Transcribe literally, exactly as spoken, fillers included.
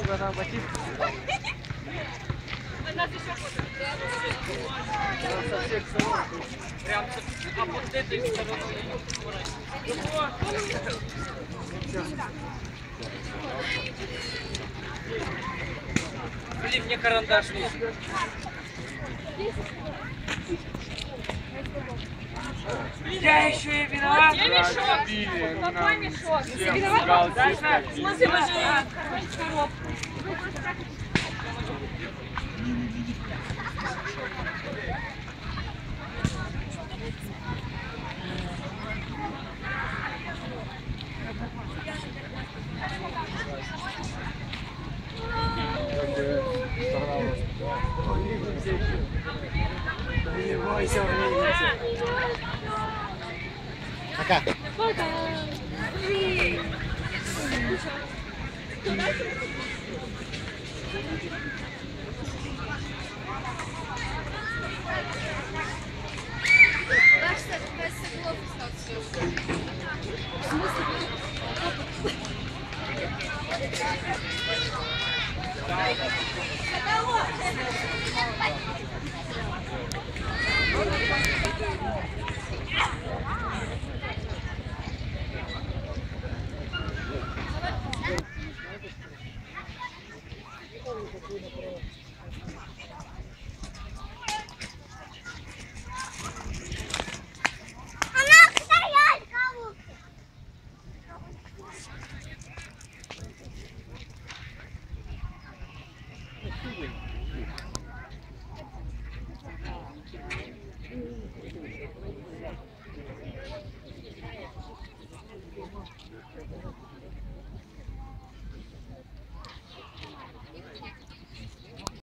глаза ботинки. Нас еще фото. Со всех сторон. Прям а вот этой стороны. Блин, мне карандаш нужен. Я еще и виноват. Где мешок? Какой мешок? Ты виноват? Даша, Смотри, уже коробку. Не бойся, увидимся. Пока. Пока.